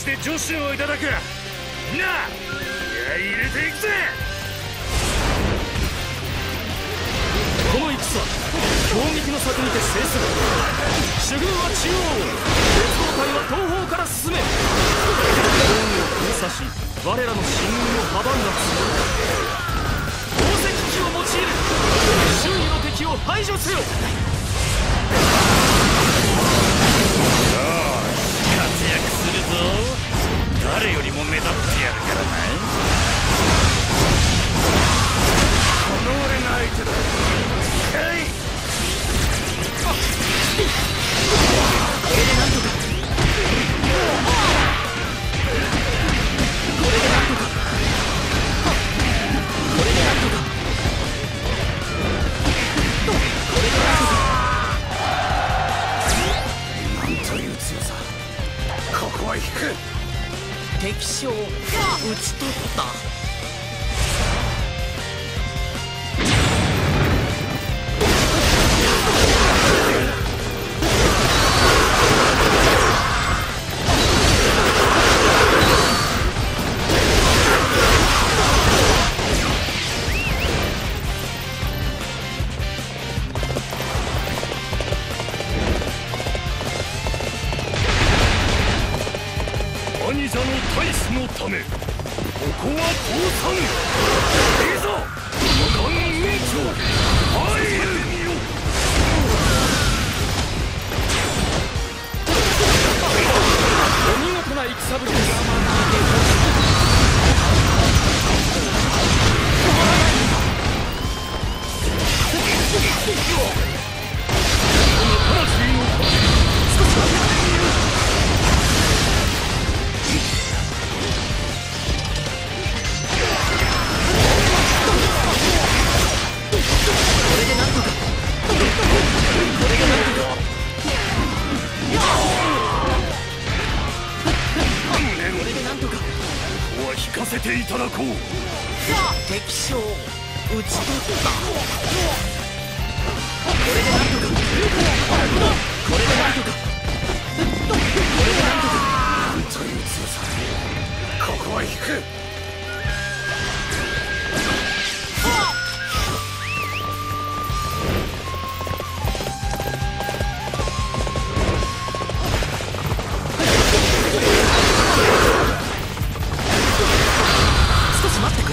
して助手をいただく。なあ、気合い入れていくぜ。 この戦、攻撃の先にて制する。主軍は中央を、別動隊は東方から進め。王を封鎖し、我らの進軍を阻んだつもりだ。宝石機を用いる。周囲の敵を排除せよ。 活躍するぞ。誰よりも目立ってやるからな。この俺が相手だ。かい。 これでなんとか。これでなんとか。これでなんとか。これでなんとか。 なんという強さ。ここは引く。 敵将討ち取った。 兄者の大使のため、ここは倒産。いざ無冠名将入るみよ。 お見事な戦ぶりです。 引かせていただこう。 敵将討ち取った。これでなんとか。これでなんとか。これでなんとか。 なんという強さ。ここは引く。 待ってくれ。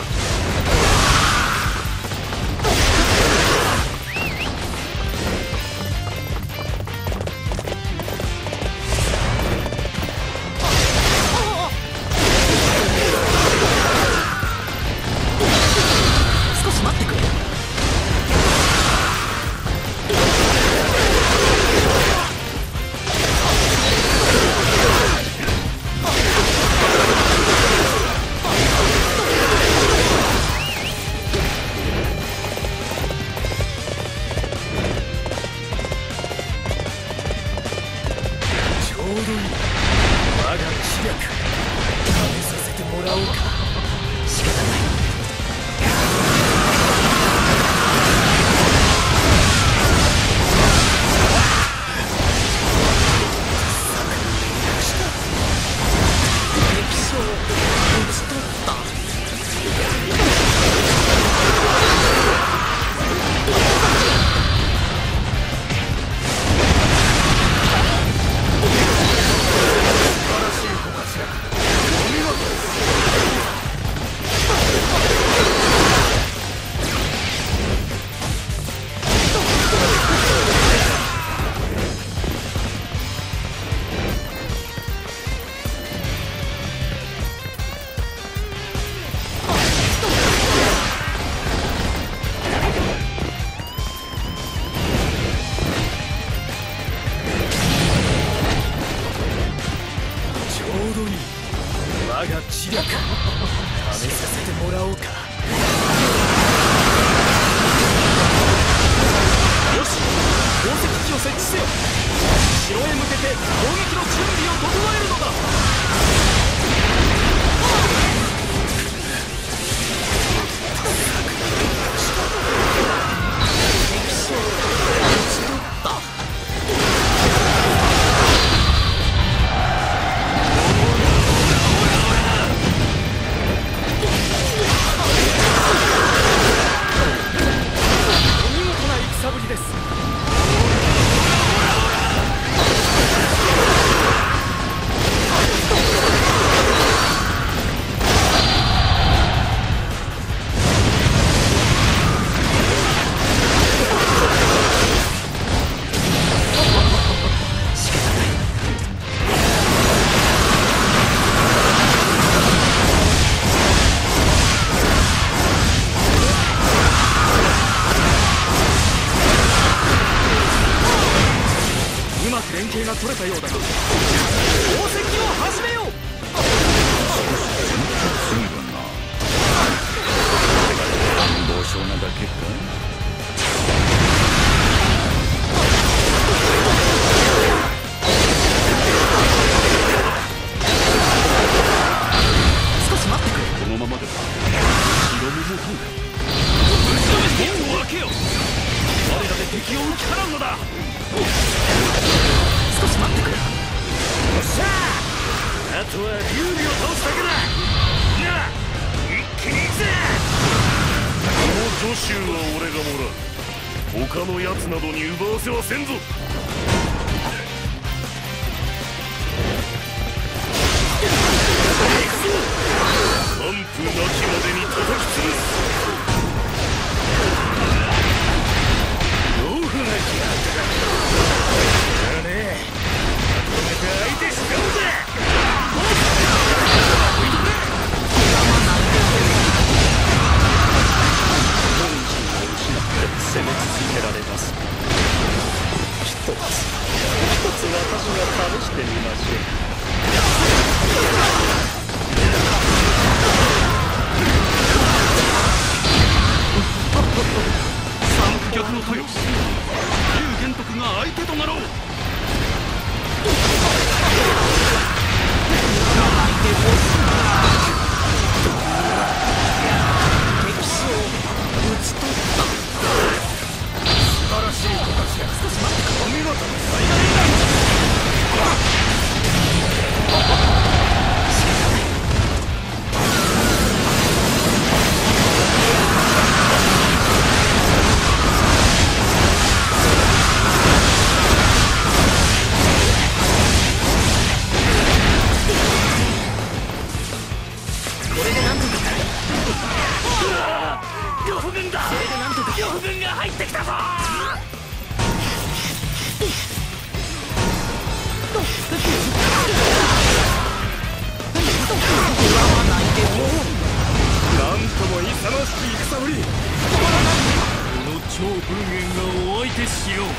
少し待ってくれ。 我が知略試させてもらおうか。 仕方ない。敵将討ち取った。 我が知略試させてもらおうか。 よし、宝石機を設置せよ。城へ向けて攻撃の準備を整えるのだ。敵将討ち取った。 したかだ。なあ一気に行くぜ。この助手は俺がもらう。他の奴などに奪わせはせんぞ。完膚なきまでに叩き潰す。どうなきゃだね。まとめて相手しておぜ。攻め続けられます。一つ私が試してみましょう。三苦逆の豊龍玄徳が相手となろう。敵将討ち取った。素晴らしい子たちや。少し待って。お見事な最大だ。これでなんとかなる。呂布軍だ。それでなんとか。呂布軍が入ってきたぞ。なんとも勇ましき戦ぶり。この超文元がお相手しよう。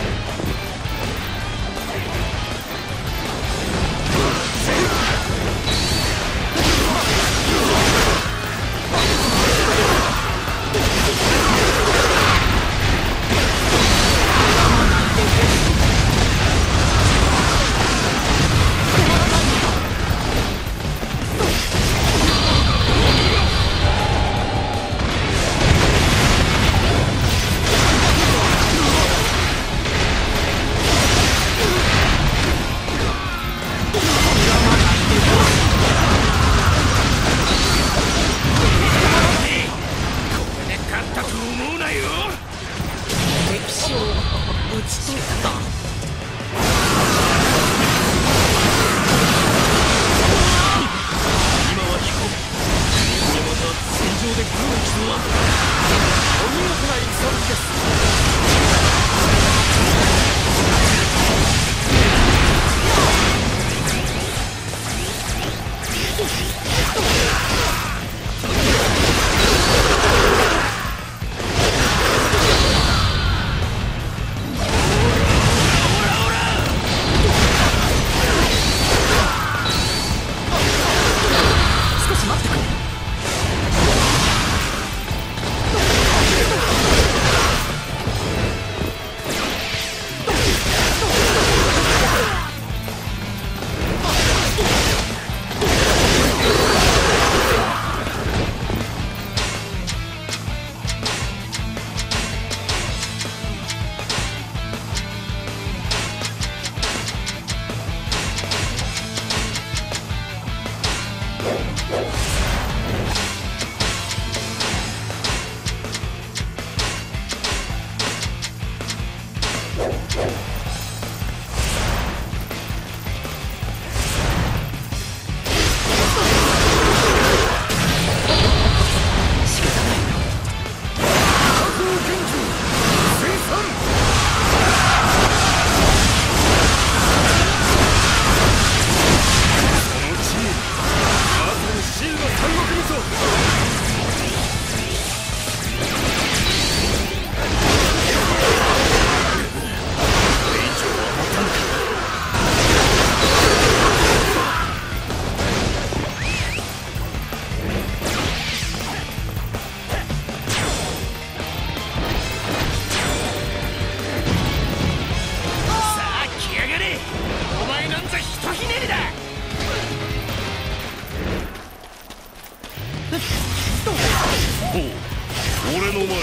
俺の前に立つ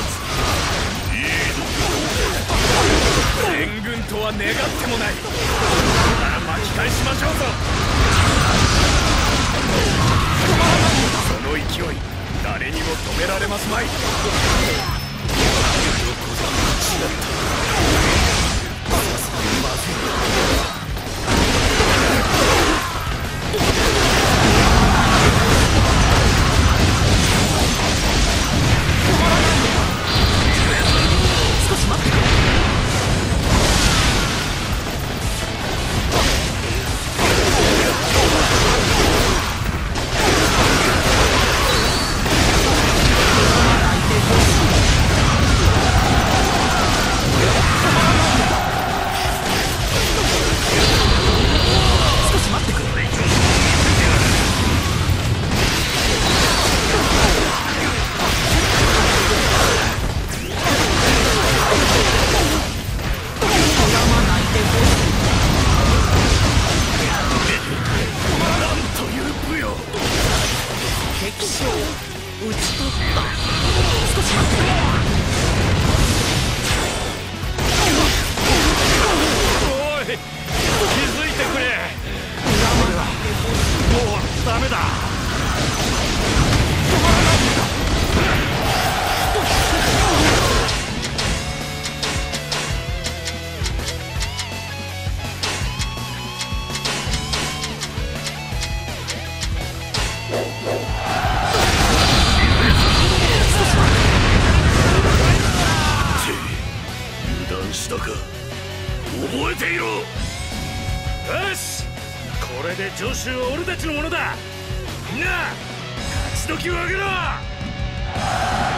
援軍とは願ってもない。なら巻き返しましょうぞ。 敗。どこだ違った。さすがにまずいな。 少し待ってくれ。 したか。覚えていろ。よし、これで助手は俺たちのものだ。みんな勝ち時を上げろ。